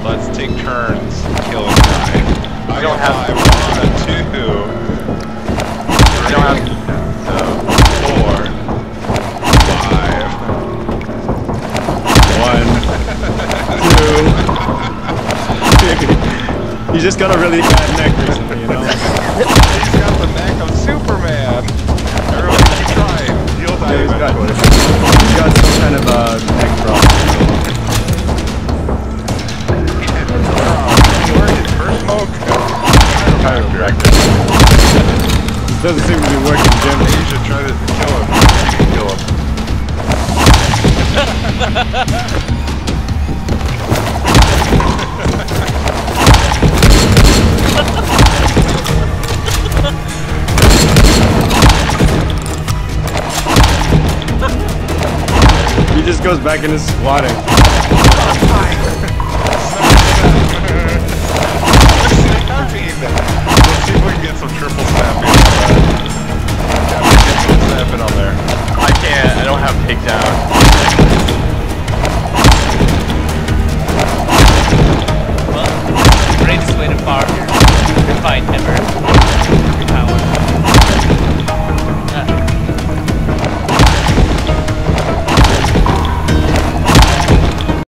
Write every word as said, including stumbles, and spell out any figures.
Let's take turns killing guy. I don't have one, two. I don't have So four, five, one, two. You just got a really bad neck recently, you know? He's got the neck of Superman. Everybody keep trying. Heal Yeah, he's got, diamond. he's got some kind of uh, neck problem. Where's his first smoke? Chiropractor. Doesn't seem to be working, Jim. You should try to kill him. Kill him. He just goes back into squatting.